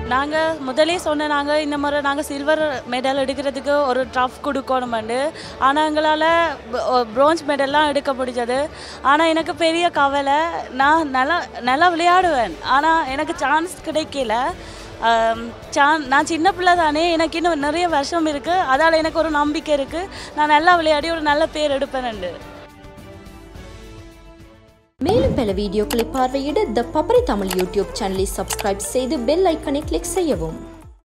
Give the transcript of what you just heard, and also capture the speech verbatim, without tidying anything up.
நாங்கள் முதலே சொன்ன நாங்கள் இந்த மாதிரி நாங்கள் சில்வர் மெடல் எடுக்கிறதுக்கு ஒரு ட்ரஃப் கொடுக்கணுமெண்டு. ஆனால் எங்களால் ப்ரோன்ஸ் மெடல்லாம் எடுக்க முடிஞ்சது. ஆனால் எனக்கு பெரிய கவலை, நான் நல்லா நல்லா விளையாடுவேன், ஆனால் எனக்கு சான்ஸ் கிடைக்கல. சான் நான் சின்ன பிள்ளை தானே, எனக்கு இன்னும் நிறைய வருஷம் இருக்குது. அதால் எனக்கு ஒரு நம்பிக்கை இருக்குது, நான் நல்லா விளையாடி ஒரு நல்ல பேர் எடுப்பேன்னு. மேலும் பல வீடியோக்களை பார்வையிட த பப்பரை தமிழ் யூடியூப் சேனலை சப்ஸ்கிரைப் செய்து பெல் ஐக்கனை கிளிக் செய்யவும்.